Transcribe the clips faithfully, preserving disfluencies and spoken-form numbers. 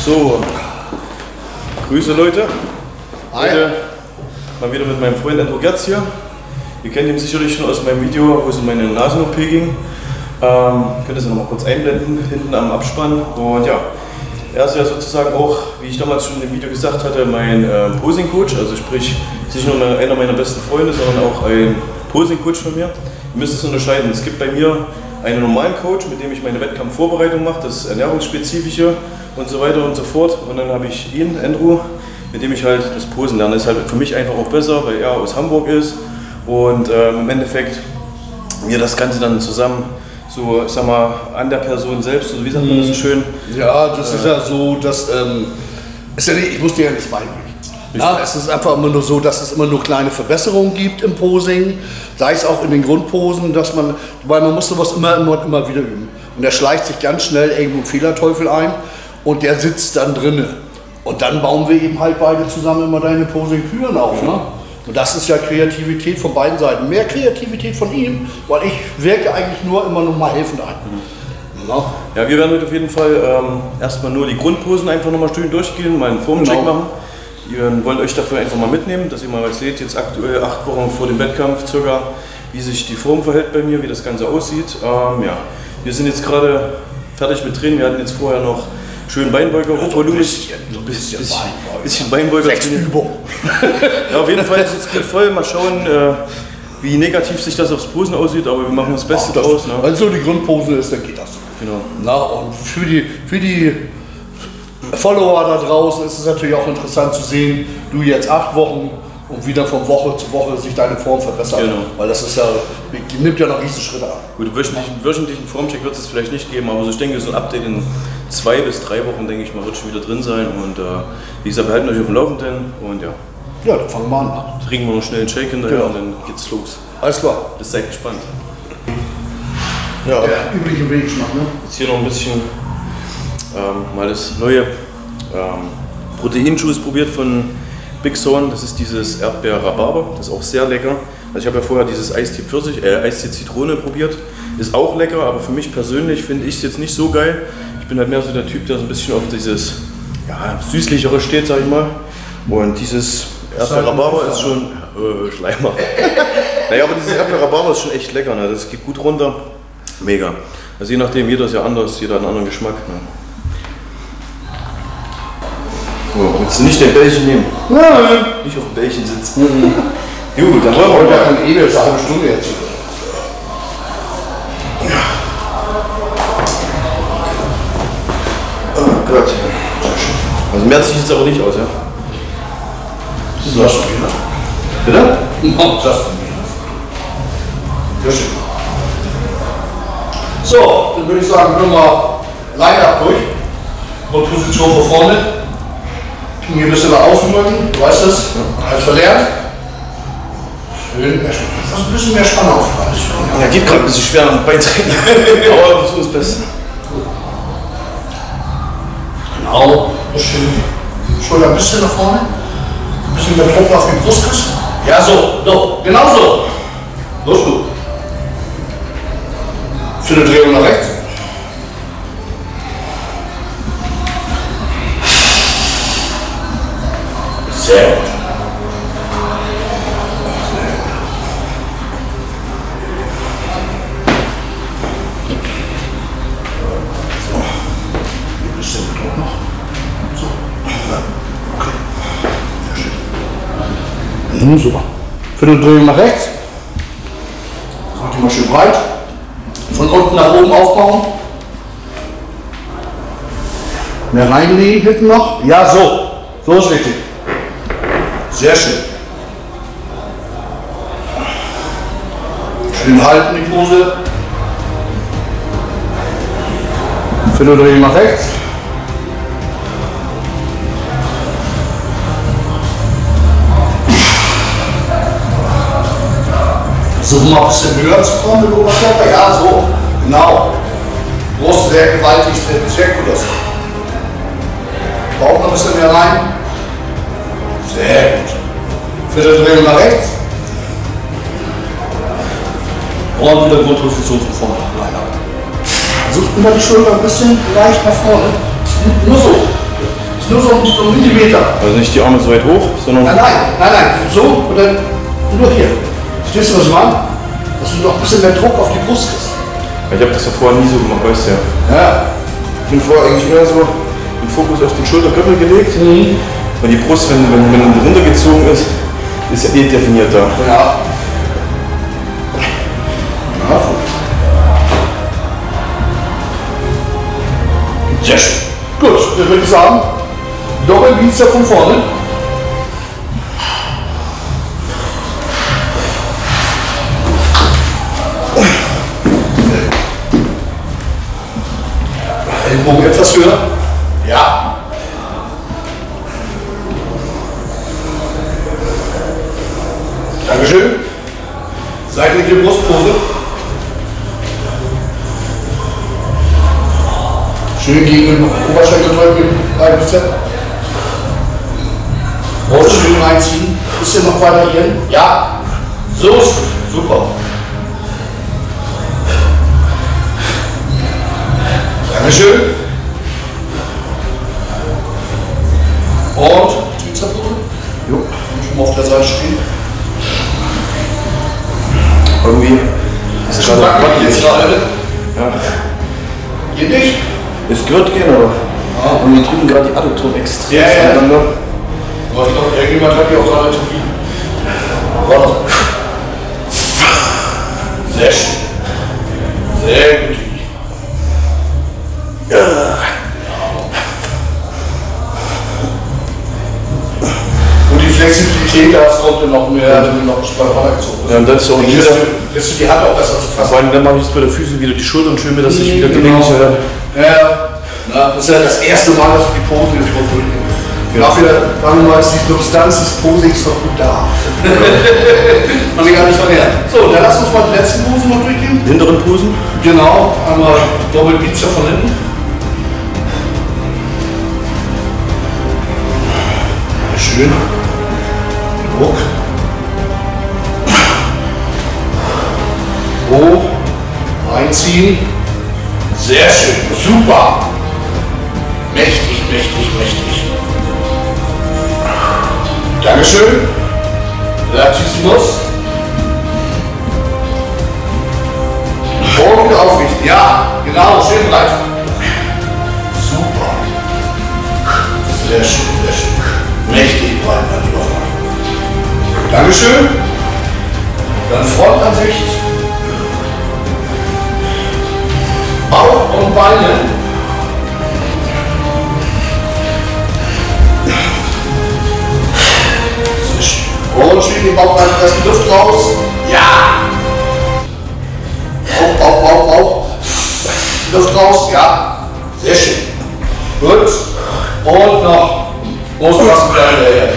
So, Grüße Leute. Hi. Heute mal wieder mit meinem Freund Andrew Gerz hier. Ihr kennt ihn sicherlich schon aus meinem Video, wo es um meine Nasen-O P ging. Ähm, könnt ihr es noch mal kurz einblenden, hinten am Abspann. Und ja, er ist ja sozusagen auch, wie ich damals schon im Video gesagt hatte, mein äh, Posing-Coach. Also sprich, nicht nur einer meiner besten Freunde, sondern auch ein Posing-Coach von mir. Ihr müsst es unterscheiden. Es gibt bei mir einen normalen Coach, mit dem ich meine Wettkampfvorbereitung mache, das ernährungsspezifische und so weiter und so fort. Und dann habe ich ihn, Andrew, mit dem ich halt das Posen lerne. Das ist halt für mich einfach auch besser, weil er aus Hamburg ist und ähm, im Endeffekt mir das Ganze dann zusammen so, ich sag mal, an der Person selbst, so, wie sagt man das so schön? Ja, das äh, ist ja so, dass ähm, ist ja nicht, ich muss dir ja nichts beibringen. Ja, es ist einfach immer nur so, dass es immer nur kleine Verbesserungen gibt im Posing, sei es auch in den Grundposen, dass man, weil man muss sowas immer, immer, immer wieder üben. Und der schleicht sich ganz schnell irgendwo einen Fehlerteufel ein und der sitzt dann drinne. Und dann bauen wir eben halt beide zusammen immer deine Posing-Küren auf. Ne? Und das ist ja Kreativität von beiden Seiten. Mehr Kreativität von ihm, weil ich wirke eigentlich nur immer nur mal helfend ein. Mhm. Ja. Ja, wir werden heute auf jeden Fall ähm, erstmal nur die Grundposen einfach nochmal schön durchgehen, mal einen Formcheck Genau. machen. Wir wollen euch dafür einfach mal mitnehmen, dass ihr mal was seht, jetzt aktuell acht Wochen vor dem Wettkampf circa, wie sich die Form verhält bei mir, wie das Ganze aussieht. Ähm, ja. Wir sind jetzt gerade fertig mit Training, wir hatten jetzt vorher noch schön Beinbeuger, hochvolumen. So ein bisschen, bisschen Beinbeuger. Bisschen Beinbeuger. Sechs Übungen. Ja, auf jeden Fall ist jetzt gut voll, mal schauen, äh, wie negativ sich das aufs Posen aussieht, aber wir machen das Beste Ach, das, daraus. Ne? Wenn so die Grundpose ist, dann geht das. Genau. Na, und für die, für die Follower da draußen ist es natürlich auch interessant zu sehen, du jetzt acht Wochen und wieder von Woche zu Woche sich deine Form verbessert. Genau. Weil das ist ja, nimmt ja noch riesen Schritte an. Gut, wöchentlichen, wöchentlichen Formcheck wird es vielleicht nicht geben, aber so ich denke, so ein Update in zwei bis drei Wochen, denke ich mal, wird schon wieder drin sein. Und äh, wie gesagt, wir halten euch auf dem Laufenden und ja. Ja, dann fangen wir an. Trinken wir noch schnell einen Shake hinterher Genau. und dann geht's los. Alles klar. Das seid gespannt. Ja, Der übliche Wegschmack, ne? jetzt hier noch ein bisschen ähm, mal das neue ähm, Proteinjuice probiert von Big Zone. Das ist dieses Erdbeer-Rhabarber, das ist auch sehr lecker. Also ich habe ja vorher dieses Eistee Pfirsich, äh, Eistee Zitrone probiert. Ist auch lecker, aber für mich persönlich finde ich es jetzt nicht so geil. Ich bin halt mehr so der Typ, der so ein bisschen auf dieses ja, süßlichere steht, sag ich mal. Und dieses Erdbeer-Rhabarber ist schon äh, Schleimer. Naja, aber dieses Erdbeer-Rhabarber ist schon echt lecker, ne? Das geht gut runter. Mega. Also je nachdem, jeder ist ja anders, jeder hat einen anderen Geschmack. Ne? So, willst du nicht den Bällchen nehmen? Nein. Nicht auf dem Bällchen sitzen. Mhm. Gut, dann wollen wir Heute mal. kann eh eine halbe Stunde jetzt. Oh Gott. Also mehr sieht jetzt aber nicht aus, ja? So. Das schon wieder. Bitte? Oh, das von mir. Sehr schön. So, dann würde ich sagen, können wir Line-Up durch. Und Position vor vorne. Knie ein bisschen nach außen drücken, du weißt es, als verlernt. Schön, fast ein bisschen mehr Spannung auf alles. Ja, geht gerade ein bisschen schwer am Beintraining. Aber wir versuchen das Beste. Genau, das ist schön. Schulter ein bisschen nach vorne. Ein bisschen mehr Druck auf den Brustkissen. Ja, so, so, genau so. Los, gut. Für eine Drehung nach rechts. Sehr gut. So. Ein bisschen Druck noch. So. Ja. Okay. Sehr schön. Mhm, super. Vierteldrehung nach rechts. Macht die mal schön breit. Von unten nach oben aufbauen. Mehr reinlegen hinten noch. Ja, so. So ist richtig. Sehr schön. Schön halten die Pose. Vierteldrehung nach rechts. Versuchen mal ein bisschen höher zu kommen mit Oberkörper. Ja, so. Genau. Brust sehr gewaltig, sehr gut aus. Bauch noch ein bisschen mehr rein. Sehr gut. Vierteldrehung nach rechts. Und wieder Grundposition von vorne. Versucht immer die Schulter ein bisschen leicht nach vorne. Nur so. Ist nur so ein, so ein Millimeter. Also nicht die Arme so weit hoch, sondern. Nein, nein, nein, nein. So und dann nur hier. Stehst du, was ich meine? Dass du noch ein bisschen mehr Druck auf die Brust kriegst. Ich habe das ja vorher nie so gemacht, weißt du ja. Ja. Ich bin vorher eigentlich mehr so den Fokus auf den Schultergürtel gelegt. Mhm. Und die Brust, wenn, wenn, wenn die runtergezogen ist, ist ja eh definierter. Ja. Ja. Sehr schön. Gut, dann würde ich sagen, Doppelbizeps von vorne. Ellbogen etwas höher. Ja. Dankeschön. Seitliche Brustpose. Schön gegen den Oberschenkel drücken. Ein bisschen. Und schön reinziehen. Bisschen noch weiter hier. Ja. So ist gut. Super. Dankeschön. Und die Zeppelin. Jo. Und schon auf der Seite stehen. Irgendwie ist schon wackelig jetzt gerade. Ja. Geht nicht? Es gehört gehen, aber. Ja. Und wir drücken gerade die Adduktoren extrem ja, ja. voneinander. Aber ich glaube, irgendjemand hat hier auch gerade Theorie. Warte. Sehr schön. Sehr gut. Ja. Und die Flexibilität, das kommt dann noch mehr, wenn du noch Spannung gezogen hast. Ja, und dann ist auch die, wieder, lässt du die Hand auch besser zu fassen. Vor allem dann mache ich jetzt bei der Füße wieder die Schultern schön, dass ich wieder gelenkig genau. werde. Ja, na, das ist ja das erste Mal, dass wir die Pose jetzt durchgehen. Ja. Dafür, sagen wir mal, ist die Substanz des Posings noch gut da. Man gar nicht verlieren. So, dann lass uns mal die letzten Posen noch durchgehen. Hinteren Posen? Genau, einmal Doppelbizeps von hinten. Schön. Druck. Hoch. Reinziehen. Sehr schön. Super. Mächtig, mächtig, mächtig. Dankeschön. Latissimus. Und wieder aufrichten. Ja, genau. Schön breit. Super. Sehr schön, sehr schön. Mächtig breit, mein lieber Freund. Dankeschön. Dann Frontansicht. Bauch und Beine. Und schön den Bauch reinpressen, Luft raus. Ja. Bauch, Bauch, Bauch, Bauch. Luft raus, ja. Sehr schön. Gut. Und noch. Großpassen wieder.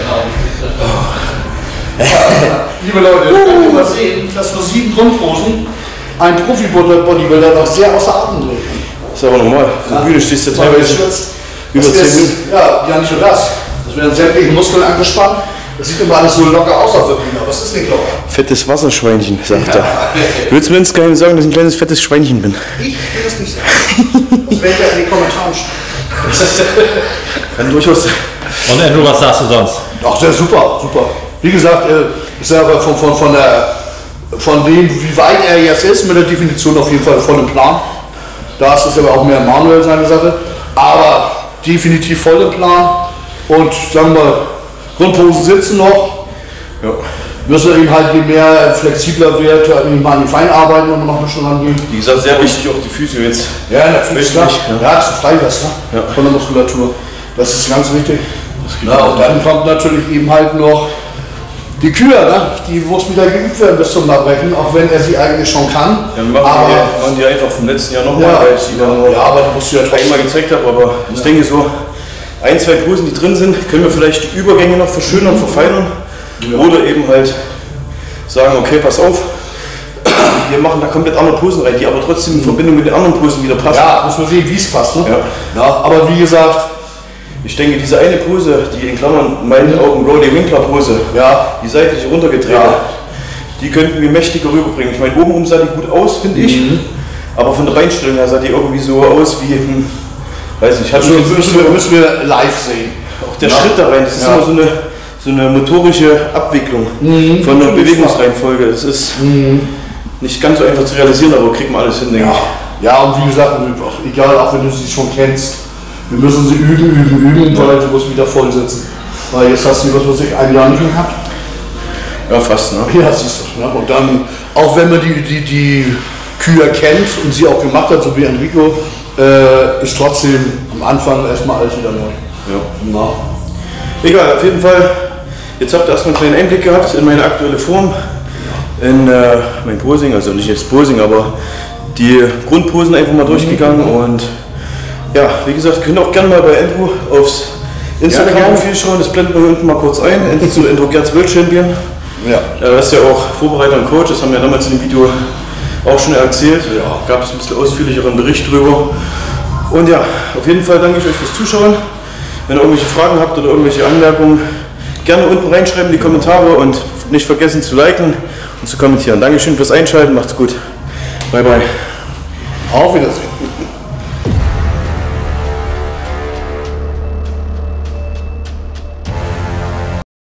Liebe Leute, ihr könnt mal sehen, dass nur sieben Grundposen ein Profi-Bodybuilder noch sehr außer Atem bringen. Das ist aber normal. Auf der Bühne stehst du teilweise über zehn Minuten. Ja, ja, nicht nur das. Es werden sämtliche Muskeln angespannt. Das sieht immer alles so locker aus auf der Bühne, aber es ist nicht locker. Fettes Wasserschweinchen, sagt ja. er. Willst du mir insgeheim sagen, dass ich ein kleines fettes Schweinchen bin? Ich will das nicht sagen. Das werde ich ja in den Kommentaren stehen. Kann durchaus sein. Und Andrew, was sagst du sonst? Ach, sehr super, super. Wie gesagt, ist ja von, von, von, der, von dem, wie weit er jetzt ist, mit der Definition auf jeden Fall voll im Plan. Da ist es aber auch mehr manuell seine Sache. Aber definitiv voll im Plan. Und sagen wir, Grundposen sitzen noch. Ja. Müssen eben halt, je mehr flexibler wird, mal an die Feinarbeiten und noch ein bisschen rangehen. Wie gesagt, sehr wichtig auch die Füße jetzt. Ja, natürlich. Ja, ja, das ist ein Freiwest, ne? Ja. Von der Muskulatur. Das ist ganz wichtig. Ja, und dann kommt natürlich eben halt noch die Kür, ne? Die muss wieder geübt werden bis zum Abbrechen, auch wenn er sie eigentlich schon kann. Ja, wir machen, aber, die, machen die einfach vom letzten Jahr nochmal, ja, weil ich sie dann ja, aber du musst ja einmal gezeigt habe. Aber ich ja. denke so, ein, zwei Posen, die drin sind, können wir vielleicht die Übergänge noch verschönern, verfeinern. Ja. Oder eben halt sagen, okay, pass auf, wir machen da komplett andere Posen rein, die aber trotzdem in Verbindung mit den anderen Posen wieder passen. Ja, muss man sehen, wie es passt. Ne? Ja. Ja, aber wie gesagt, ich denke, diese eine Pose, die in Klammern in meinen Augen Roddy Winkler Pose, ja. die seitlich runtergedreht, ja. die könnten wir mächtiger rüberbringen. Ich meine, obenrum sah die gut aus, finde ich, mhm. aber von der Beinstellung her sah die irgendwie so aus wie, hm, weiß nicht, also müssen, wir, müssen wir live sehen. der ja. Schritt da rein, das ist ja. immer so eine, so eine motorische Abwicklung mhm. von einer Bewegungsreihenfolge. Das ist mhm. nicht ganz so einfach zu realisieren, aber kriegt man alles hin, denke ja. ich. Ja, und wie gesagt, egal, auch wenn du sie schon kennst, wir müssen sie üben, üben, üben, weil du musst wieder voll sitzen. Weil jetzt hast du, was weiß ich, ein Jahr nicht gehabt. Ja, fast, ne? Ja, siehst du. Ne? Und dann, auch wenn man die, die, die Kühe kennt und sie auch gemacht hat, so wie Enrico, äh, ist trotzdem am Anfang erstmal alles wieder neu. Ja. Na. Egal, auf jeden Fall, jetzt habt ihr erstmal einen kleinen Einblick gehabt in meine aktuelle Form, in äh, mein Posing, also nicht jetzt Posing, aber die Grundposen einfach mal durchgegangen und ja, wie gesagt, könnt ihr auch gerne mal bei Andrew aufs Instagram-Profil schauen, das blenden wir hier unten mal kurz ein, zu Andrew Gerz World Champion. Ja. Er ist ja auch Vorbereiter und Coach, das haben wir ja damals in dem Video auch schon erzählt. Ja, gab es ein bisschen ausführlicheren Bericht drüber. Und ja, auf jeden Fall danke ich euch fürs Zuschauen. Wenn ihr irgendwelche Fragen habt oder irgendwelche Anmerkungen, gerne unten reinschreiben in die Kommentare und nicht vergessen zu liken und zu kommentieren. Dankeschön fürs Einschalten, macht's gut. Bye bye. Auf Wiedersehen.